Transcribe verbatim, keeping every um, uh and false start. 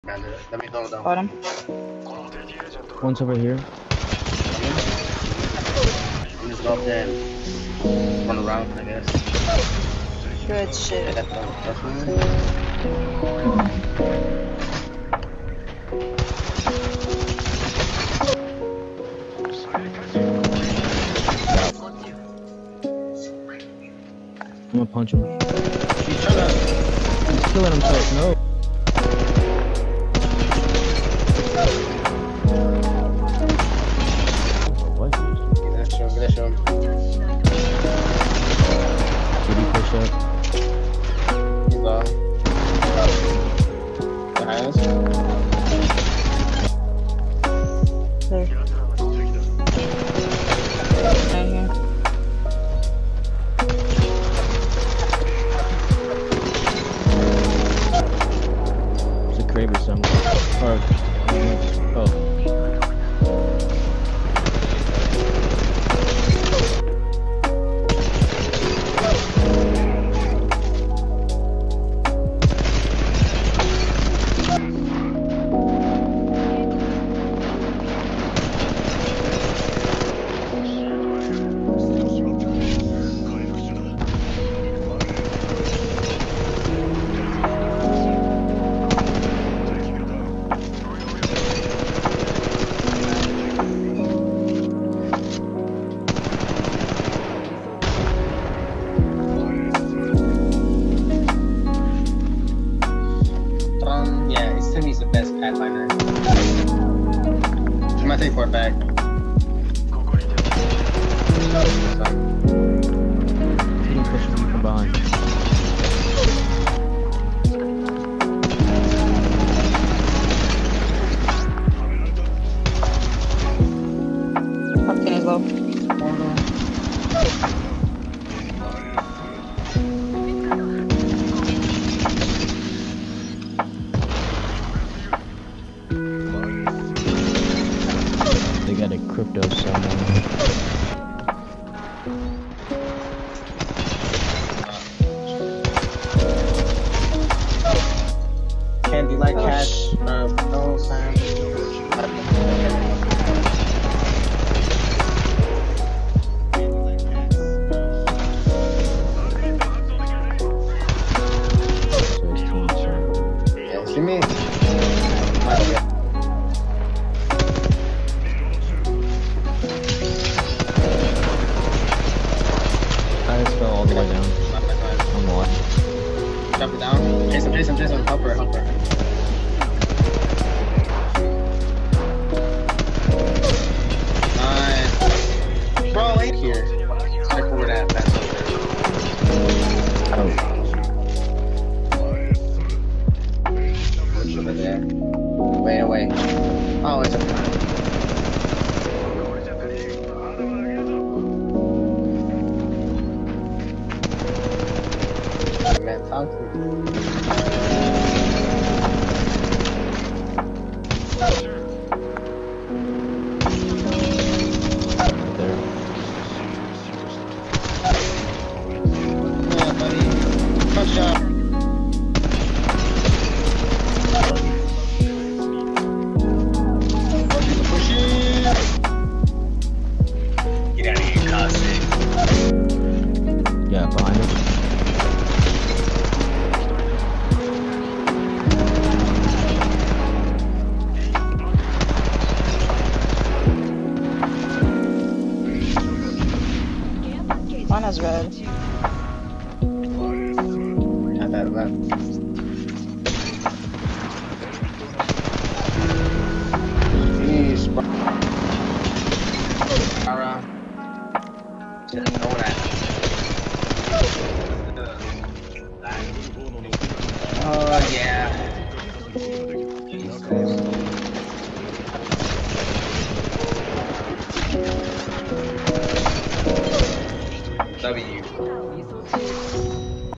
Let me go down. Bottom. One's over here. I'm just go up there and run around, I guess. Good shit. Yeah, that's, that's fine. I'm gonna punch him. He's trying to... He's killing himself. No. What? Let's show him, let's show him. Did he push up? He's low. Behind us. There. Right here. There's a Kraber somewhere. Or, oh. Um, yeah, it's Timmy's the best Pathfinder. I'm gonna take Fort back. He didn't push him from behind. Pumpkin is low. They got a crypto somewhere. Candy like Oh, cash. sh- Uh, no, Sam. So his team's uh, Yeah, see me. Might be- I just fell all the way down. I'm watching. Jump it down. Chase him, chase him, chase him. Help her, help her. Nice. Bro, ain't here. Check where that that's over there. Oh. It's over there. Wait, away. Oh, it's over there. Man, talk to me. Right there. Yeah, buddy. Punch shot. Push it. Get out of here, Cosmic. Yeah, behind us. One is red. Not that bad. Jeez, bro. Ara. Just know that. Oh, yeah. W.